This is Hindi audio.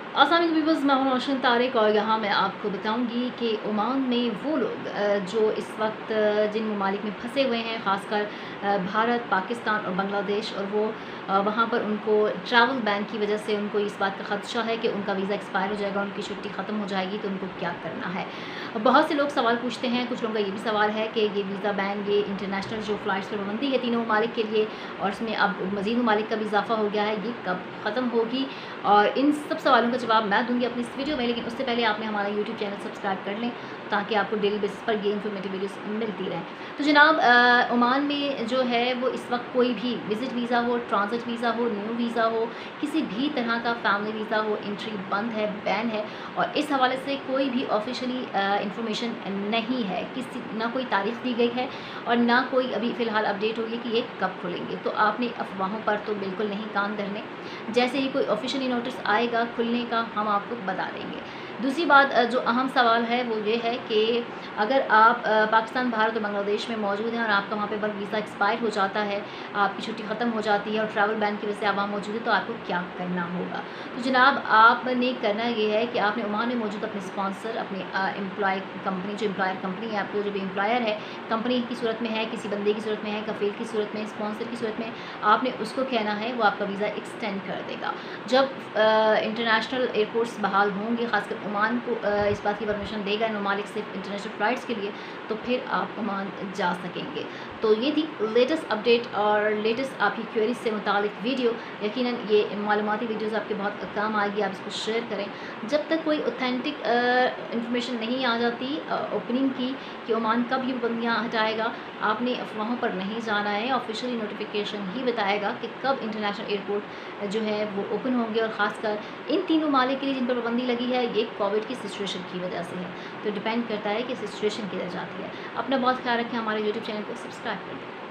अस्सलाम वालेकुम व्यूअर्स, मैं हूं रोशन तारिक और यहाँ मैं आपको बताऊंगी कि ओमान में वो लोग जो इस वक्त जिन ममालिक में फंसे हुए हैं, ख़ासकर भारत, पाकिस्तान और बांग्लादेश, और वो वहाँ पर उनको ट्रैवल बैन की वजह से उनको इस बात का ख़दशा है कि उनका वीज़ा एक्सपायर हो जाएगा, उनकी छुट्टी ख़त्म हो जाएगी, तो उनको क्या करना है। बहुत से लोग सवाल पूछते हैं, कुछ लोगों का ये भी सवाल है कि ये वीज़ा बैन, ये इंटरनेशनल जो फ़्लाइट्स पर पाबंदी है तीनों ममालिक के लिए, और इसमें अब मज़ीद ममालिक का भी इजाफा हो गया है, ये कब ख़त्म होगी। और इन सब सवालों का जवाब मैं दूंगी अपनी इस वीडियो में, लेकिन उससे पहले आपने हमारा यूट्यूब चैनल सब्सक्राइब कर लें ताकि आपको डेली बेसिस पर ये इन्फॉर्मेटिव वीडियोस मिलती रहें। तो जनाब, ओमान में जो है वो इस वक्त कोई भी विज़िट वीज़ा हो, ट्रांजिट वीज़ा हो, न्यू वीज़ा हो, किसी भी तरह का फैमिली वीज़ा हो, एंट्री बंद है, बैन है। और इस हवाले से कोई भी ऑफिशियली इंफॉर्मेशन नहीं है, किसी ना कोई तारीख दी गई है और ना कोई अभी फ़िलहाल अपडेट हुई है कि ये कब खुलेंगे। तो आपने अफवाहों पर तो बिल्कुल नहीं कान धरने, जैसे ही कोई ऑफिशियली नोटिस आएगा खुलने का हम आपको बता देंगे। दूसरी बात जो अहम सवाल है वो ये है कि अगर आप पाकिस्तान, भारत और बांग्लादेश में मौजूद हैं और आपका वहाँ पे वर्क वीज़ा एक्सपायर हो जाता है, आपकी छुट्टी ख़त्म हो जाती है और ट्रैवल बैन की वजह से आप वहाँ मौजूद हैं, तो आपको क्या करना होगा। तो जनाब, आपने करना ये है कि आपने ओमान में मौजूद अपने स्पॉन्सर, अपने एम्प्लॉय कंपनी, जो एम्प्लॉयर कंपनी है, आपको जो भी एम्प्लॉयर है, कंपनी की सूरत में है, किसी बंदे की सूरत में है, कफ़ील की सूरत में, स्पॉन्सर की सूरत में, आपने उसको कहना है, वो आपका वीज़ा एक्सटेंड कर देगा। जब इंटरनेशनल एयरपोर्ट्स बहाल होंगे, ख़ासकर ओमान को इस बात की परमिशन देगा इन ममालिक से इंटरनेशनल फ़्लाइट्स के लिए, तो फिर आप ओमान जा सकेंगे। तो ये थी लेटेस्ट अपडेट और लेटेस्ट आपकी क्वेरीज से मुतालिक वीडियो। यकीनन ये मालूमाती वीडियोज़ आपके बहुत काम आएगी, आप इसको शेयर करें। जब तक कोई ऑथेंटिक इन्फॉर्मेशन नहीं आ जाती ओपनिंग की कि ओमान कब ये पाबंदियाँ हटाएगा, आपने अफवाहों पर नहीं जाना है। ऑफिशियली नोटिफिकेशन ही बताएगा कि कब इंटरनेशनल एयरपोर्ट जो है वो ओपन होंगे, और ख़ासकर इन तीन ममालिक के लिए जिन पर पाबंदी लगी है, ये कोविड की सिचुएशन की वजह से है। तो डिपेंड करता है कि सिचुएशन किधर जाती है। अपना बहुत ख्याल रखें, हमारे यूट्यूब चैनल को सब्सक्राइब करें।